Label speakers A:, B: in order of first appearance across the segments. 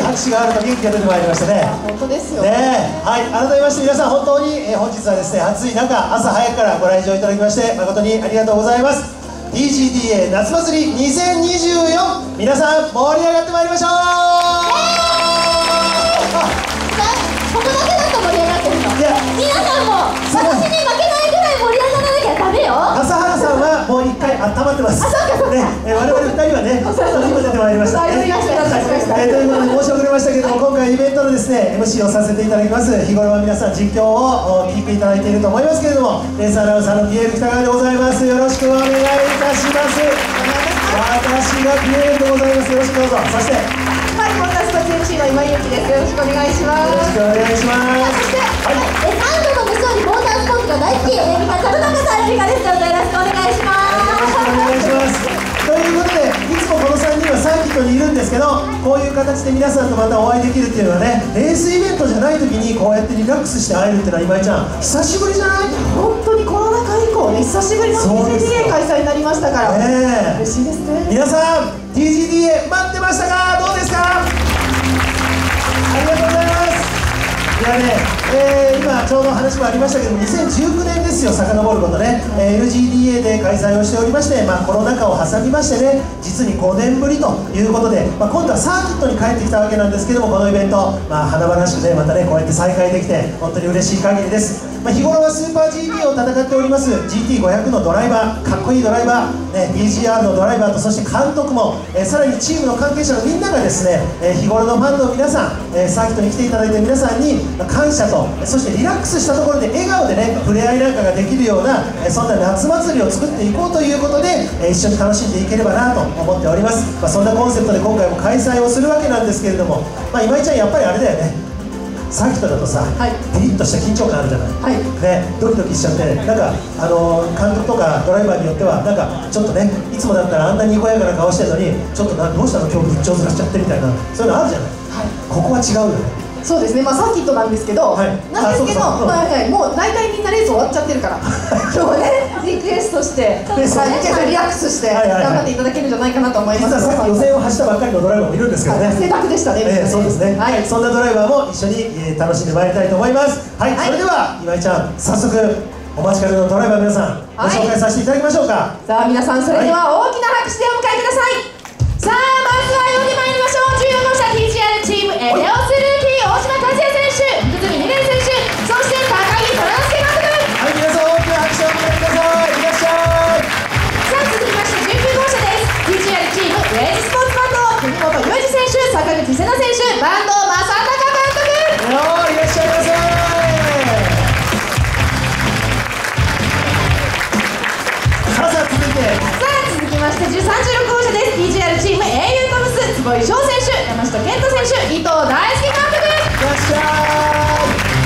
A: 拍手があると元気が出てまいりましたね。
B: 本当ですよ
A: ね。はい、改めまして皆さん本当に、本日はですね暑い中朝早くからご来場いただきまして誠にありがとうございます。 TGDA 夏祭り2024、皆さん盛り上がってまいりましょう。
B: ここだけだと盛り上がってるの。いや、皆さんも私に負けないぐらい盛り上がらなきゃダメよ。
A: 笠原さんはもう一回温まってます。
B: あ、そうかそうか。
A: ね、我々二人はね、今出てまいりました。ということで申し遅れましたけれども、今回イベントのですね MC をさせていただきます。日頃は皆さん実況を聞いていただいていると思いますけれども、レースアナウンサーのピエール北川でございます。よろしくお願いいたします。私がピエールでございます。よろしくどうぞ。そして
B: はい、モータースポーツ MC の今井由紀です。よろしくお願いします。
A: よろしくお願いします。
B: そして、サンドの無双にモータースポーツが大好き、樽中さん、エリカです。どうぞよろしくお願いします。
A: よろしくお願いします。ということで、いつもこの3人はサーキットにいるんですけど、こういう形で皆さんとまたお会いできるっていうのはね、レースイベントじゃない時にこうやってリラックスして会えるっていうのは今井ちゃん久しぶりじゃない？
B: 本当にコロナ禍以降ね、久しぶりの TGDA 開催になりましたから、嬉しいですね。
A: 皆さん TGDA 待ってましたか？どうですか？ありがとうございます。いやね、今ちょうど話もありましたけど2019年ですよ、遡ることね、LGDA で開催をしておりまして、コロナ禍を挟みましてね、実に5年ぶりということで、今度はサーキットに帰ってきたわけなんですけども、このイベント、華々しくねまたねこうやって再開できて本当に嬉しい限りです。日頃はスーパー GT を戦っております GT500 のドライバー、かっこいいドライバー、PGR のドライバーと、そして監督も、さらにチームの関係者のみんながですね、日頃のファンの皆さん、サーキットに来ていただいて皆さんに感謝と、そしてリラックスしたところで笑顔でね触れ合いなんかができるような、そんな夏祭りを作っていこうということで、一緒に楽しんでいければなと思っております。そんなコンセプトで今回も開催をするわけなんですけれども、今井ちゃんやっぱりあれだよね、サーキットだとさ、ピリッとした緊張感あるじゃない、ね、ドキドキしちゃって、なんか監督とかドライバーによってはなんかちょっとね、いつもだったらあんなにこやかな顔してるのにちょっとどうしたの今日緊張ずらしちゃってみたいな、そういうのあるじゃない、ここは違うよね。
B: そうですね、サーキットなんですけど、もう大体みんなレース終わっちゃってるから今日ね、リクエストしてリラックスして頑張っていただけるんじゃないかなと思います。
A: 実はさっき予選を走ったばっかりのドライバーもいるんですけどね、
B: 正確でしたね。
A: そうですね、そんなドライバーも一緒に楽しんでまいりたいと思います。それでは今井ちゃん、早速お待ちかねのドライバーの皆さんご紹介させていただきましょうか。
B: さあ皆さん、それでは大きな拍手でお迎えください。さあまずは呼んでまいりましょう。14号車 TGR チームエネオスルーキー大島和也選手、福住美玲選手、そして高木虎之介監督。
A: はい、皆さん大きな拍手をお迎えください。いらっしゃい。
B: さあ続きまして19号車です。 TGR チームウェイジスポーツバンド国本裕二選手、坂口瀬奈選手、坂東正孝監督。
A: いらっしゃいませ。
B: 続きまして36号車です。 TGR チーム英雄トムス坪井翔選手、山下健人選手、伊藤大輔監督。
A: いらっしゃい。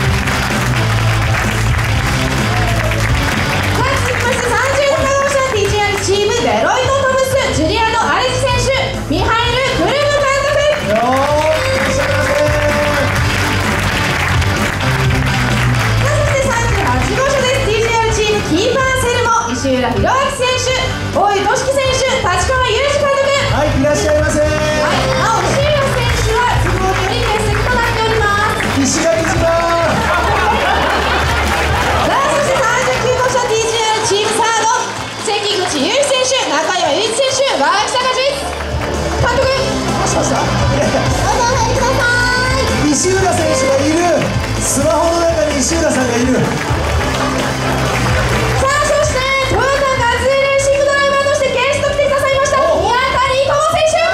B: 続きまして37号車 TGR チームデロイトトムスジュリアノ・アレジ選手、ミハイル・クルム監督。
A: いらっしゃいませ。
B: そして38号車です。 TGR チームキーパーセルモ石浦博明選手、大井俊樹選手、立川裕二監督。
A: はい、いらっしゃいませ。
B: なお石浦選手は都合により欠席となっております。
A: 石垣島。
B: そして39号車 TGR チームサード関口雄飛選手、中山雄一選手、脇坂淳監督。どうしました？どうぞお入りください。
A: 石浦選手がいる。スマホの中に石浦さんがいる。
B: さあ、そしてトヨタガズーレーシングドライバーとしてゲスト来てくださいました宮谷友選手。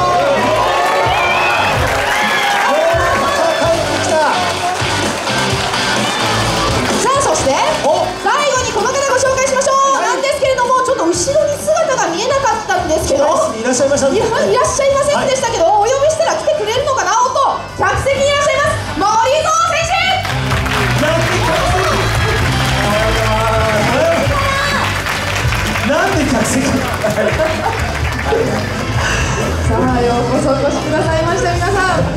B: さあ、そして最後にこの方ご紹介しましょう。なんですけれども、ちょっと後ろに姿が見えなかったんですけど、
A: いらっしゃいました。
B: いらっしゃいませんでしたけど、お呼びしたら来てくれるのかな。おっと、客席にいらっしゃいます森蔵選手。
A: なんで客席。さ
B: あ、ようこそお越しくださいました、皆さん。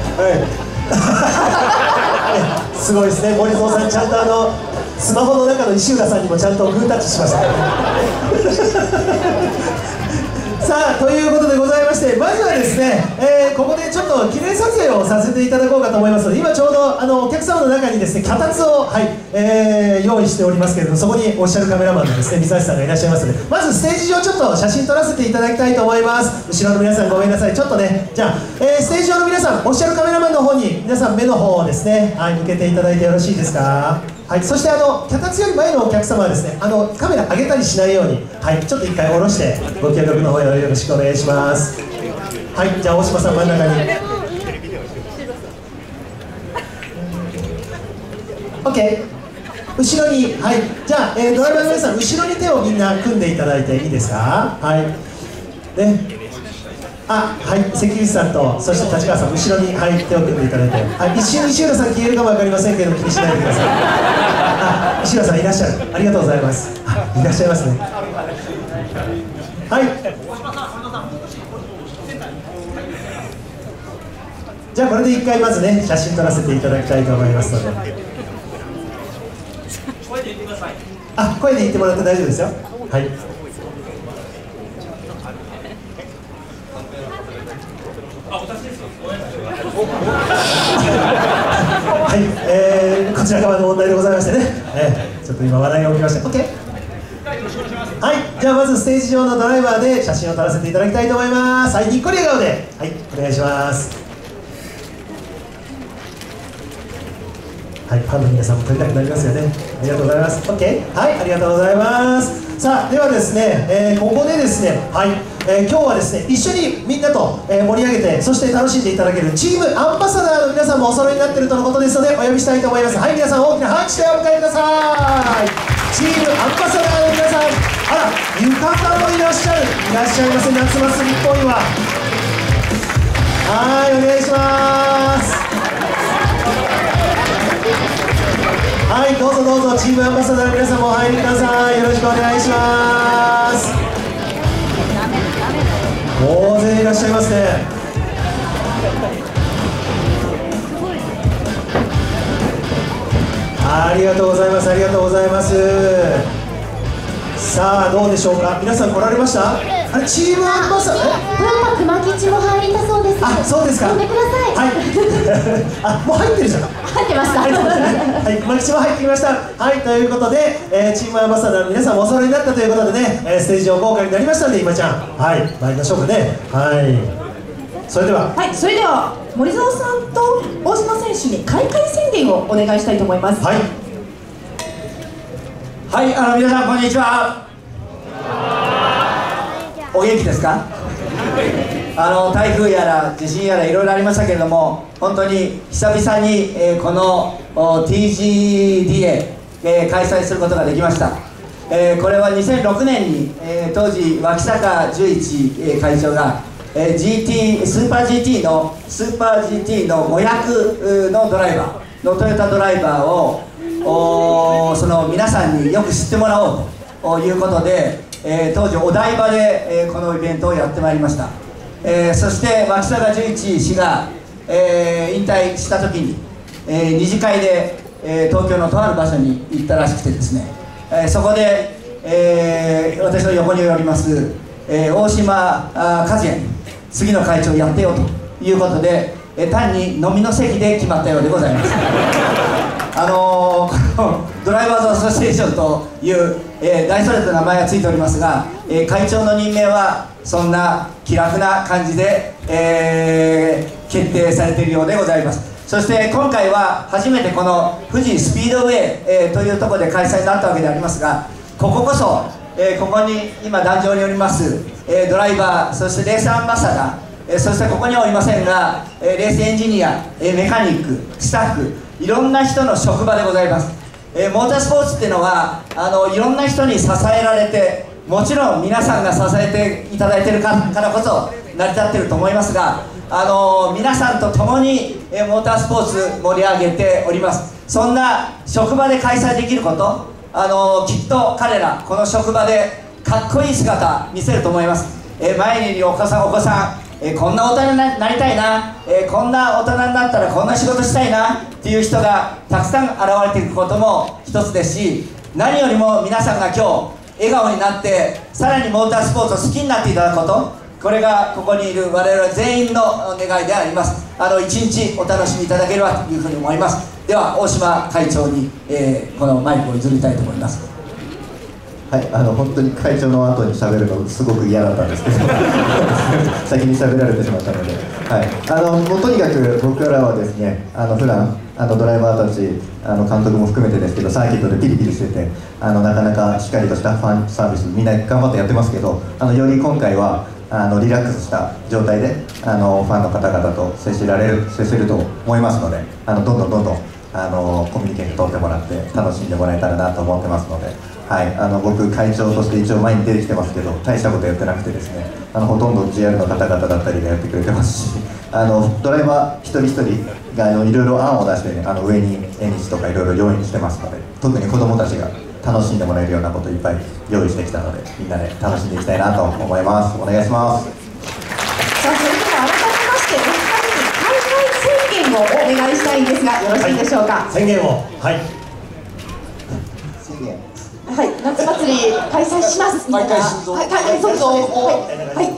A: すごいですね、森蔵さん、ちゃんとスマホの中の石浦さんにもちゃんとグータッチしました。 さあということでございまして、まずはですね、ここでちょっと記念撮影をさせていただこうかと思いますので、今ちょうどお客様の中にですね脚立を、用意しておりますけれども、そこにオフィシャルカメラマンのですね三橋さんがいらっしゃいますので、まずステージ上ちょっと写真撮らせていただきたいと思います。後ろの皆さんごめんなさい、ちょっとね、じゃあ、ステージ上の皆さん、オフィシャルカメラマンの方に皆さん目の方をですね、向けていただいてよろしいですか。はい、そして脚立より前のお客様はですね、カメラ上げたりしないように、ちょっと一回下ろしてご協力の方よろしくお願いします。はい、じゃあ大島さん真ん中に。OK、後ろに、はい、じゃあ、ドライバーの皆さん、後ろに手をみんな組んでいただいていいですか。はいね、はい、関口さんとそして立川さん、後ろに、手を組んでいただいて、一瞬石浦さん消えるかも分かりませんけど気にしないでください。石浦さんいらっしゃる、ありがとうございます。いらっしゃいますね。はい、じゃあこれで一回まずね写真撮らせていただきたいと思いますので、声で言ってください。声で言ってもらって大丈夫ですよ。はい、はい、こちら側の問題でございましてね、ちょっと今話題が起きました。 OK、 はい、じゃあまずステージ上のドライバーで写真を撮らせていただきたいと思います。はい、にっこり笑顔で、はい、お願いします。はい、ファンの皆さんも撮りたくなりますよね。ありがとうございます。 OK、 はい、ありがとうございます。さあではですね、ここでですね、はい、今日はですね一緒にみんなと、盛り上げて、そして楽しんでいただけるチームアンバサダーの皆さんもお揃いになっているとのことですので、お呼びしたいと思います。はい、皆さん大きな拍手でお迎えください。チームアンバサダーの皆さん、浴衣もいらっしゃいませ。夏祭りっぽいわ。はい、お願いします。はい、どうぞどうぞ、チームアンバサダーの皆さんもお入りください。よろしくお願いします。大勢いらっしゃいますね。ありがとうございます、ありがとうございます。さあどうでしょうか、皆さん来られました。チームアンバサダー、
B: 熊吉も入りたそうです。
A: そうですか。
B: 呼んでください。
A: はいもう入ってるじゃん。
B: 入ってました。
A: はい、熊吉も入ってきました。はい、ということで、チームアンバサダーの皆さんもお揃いになったということでね、ステージ上豪華になりましたので、今ちゃん、はい、参りましょうかね。はい、それでは
B: 森澤さんと大島選手に開会宣言をお願いしたいと思います。
C: はい、皆さんこんにちは。お元気ですか。台風やら地震やらいろいろありましたけれども、本当に久々に、この TGD へ、開催することができました。これは2006年に、当時脇坂十一、会長が、スーパー GT の500のドライバーのトヨタドライバーをその皆さんによく知ってもらおうということで、当時お台場で、このイベントをやってまいりました。そして脇坂十一氏が、引退した時に、二次会で、東京のとある場所に行ったらしくてですね、そこで、私の横におります、大島和也に次の会長をやってよということで、単に飲みの席で決まったようでございます。このドライバーズアソシエーションという、大それた名前がついておりますが、会長の任命はそんな気楽な感じで、決定されているようでございます。そして今回は初めてこの富士スピードウェイ、というところで開催になったわけでありますが、こここそ、ここに今壇上におります、ドライバー、そしてレースアンバサダー、そしてここにはおりませんが、レースエンジニア、メカニック、スタッフ、いろんな人の職場でございます。モータースポーツっていうのはいろんな人に支えられて、もちろん皆さんが支えていただいているからこそ成り立っていると思いますが、皆さんと共にモータースポーツ盛り上げております。そんな職場で開催できること、きっと彼らこの職場でかっこいい姿見せると思います。前にいるお子さん、こんな大人になりたいな、こんな大人になったらこんな仕事したいなっていう人がたくさん現れていくことも一つですし、何よりも皆さんが今日笑顔になってさらにモータースポーツを好きになっていただくこと、これがここにいる我々全員の願いであります。一日お楽しみいただければというふうに思います。では大島会長に、このマイクを譲りたいと思います。
D: はい、本当に会長の後に喋るのすごく嫌だったんですけど先に喋られてしまったので、はい、もうとにかく僕らはですね、普段ドライバーたち監督も含めてですけど、サーキットでピリピリしててなかなかしっかりとしたファンサービスみんな頑張ってやってますけど、より今回はリラックスした状態でファンの方々と接せると思いますので、どんどんコミュニケーション取ってもらって楽しんでもらえたらなと思ってますので、はい、僕会長として一応前に出てきてますけど、大したことやってなくてですね、ほとんど GR の方々だったりがやってくれてますし、ドライバー一人一人がいろいろ案を出して、ね、上に縁日とかいろいろ用意してますので、特に子どもたちが楽しんでもらえるようなこといっぱい用意してきたので、みんなで楽しんでいきたいなと思います。お願いします。
B: さあ、それでは改めましてお二人に開催宣言をお願いしたいんですが、よろしいでしょうか。
A: はい、宣言を。はい。
B: はい、夏祭り開催します。
C: 毎回新造。
B: はい、そうそう。はい。